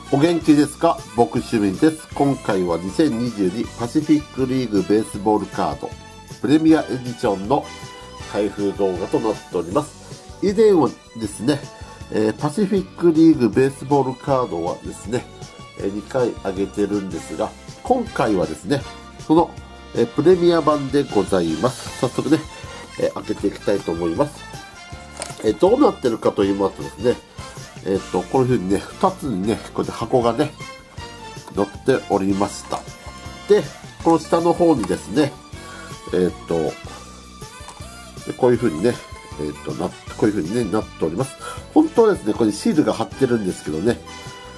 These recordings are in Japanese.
お元気ですか？僕趣味です。今回は2022パシフィックリーグベースボールカードプレミアエディションの開封動画となっております。以前はですね、パシフィックリーグベースボールカードはですね、2回上げてるんですが、今回はですね、そのプレミア版でございます。早速ね、開けていきたいと思います。どうなってるかと言いますとですね、こういう風にね、2つにね、こうやって箱がね、載っておりました。で、この下の方にですね、こういう風にね、こういう風にね、なっております。本当はですね、これにシールが貼ってるんですけどね、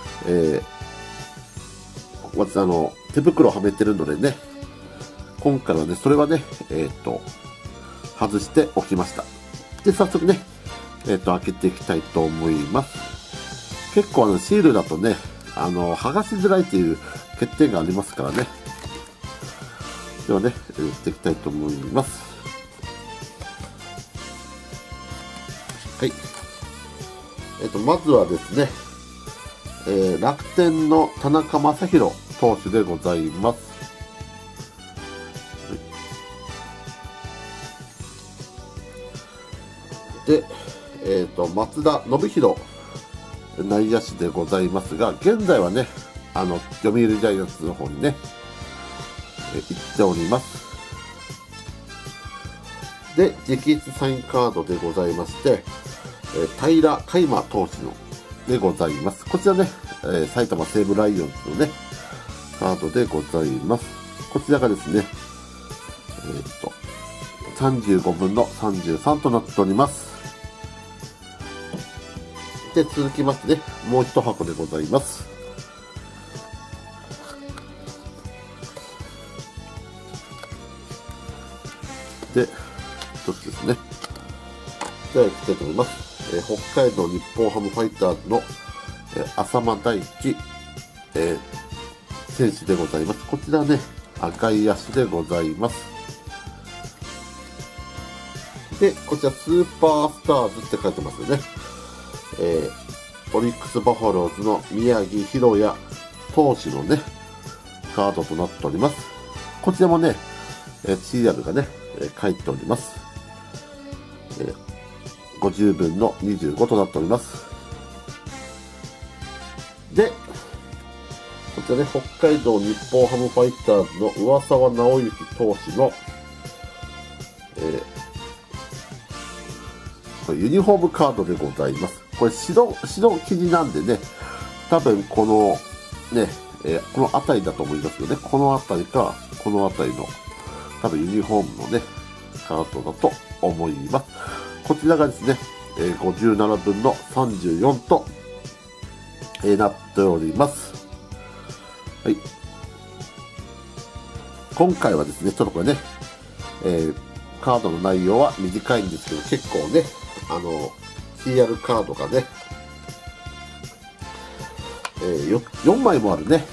私手袋をはめてるのでね、今回はね、それはね、外しておきました。で、早速ね、開けていきたいと思います。結構シールだとね、剥がしづらいという欠点がありますからね。ではね、やっていきたいと思います。はい。まずはですね、楽天の田中将大投手でございます。で、松田宣浩内野手でございますが、現在はね、読売ジャイアンツの方にね、行っております。で、直筆サインカードでございまして、平海馬投手のでございます。こちらね、埼玉西武ライオンズのね、カードでございます。こちらがですね、35分の33となっております。で、続きましてね、もう一箱でございます。で、一つですね。じゃあ、いきたいと思います。北海道日本ハムファイターズの、浅間大輝、選手でございます。こちらね、赤い足でございます。で、こちらスーパースターズって書いてますよね。オリックスバファローズの宮城大弥投手のね、カードとなっております。こちらもね、CR がね、書いております。50分の25となっております。で、こちらね、北海道日本ハムファイターズの上沢直之投手の、これユニフォームカードでございます。これ白生地なんでね、多分このね、この辺りだと思いますよね。この辺りか、この辺りの、多分ユニフォームのね、カードだと思います。こちらがですね、57分の34と、なっております。はい。今回はですね、ちょっとこれね、カードの内容は短いんですけど、結構ね、CR カードがね、4枚もあるね、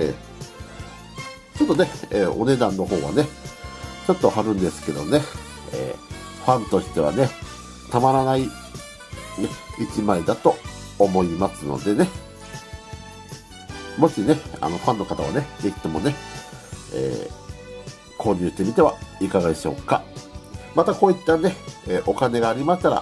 ちょっとね、お値段の方はね、ちょっと張るんですけどね、ファンとしてはね、たまらない、ね、1枚だと思いますのでね、もしね、ファンの方はね、ぜひともね、購入してみてはいかがでしょうか。またこういったね、お金がありましたら、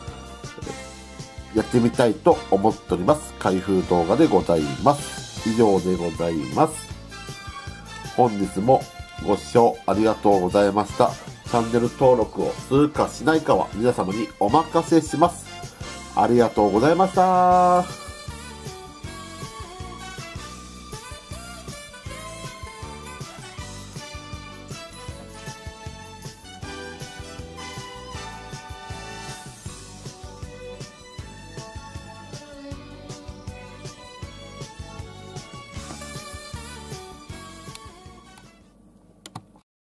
やってみたいと思っております。開封動画でございます。以上でございます。本日もご視聴ありがとうございました。チャンネル登録をするかしないかは皆様にお任せします。ありがとうございました。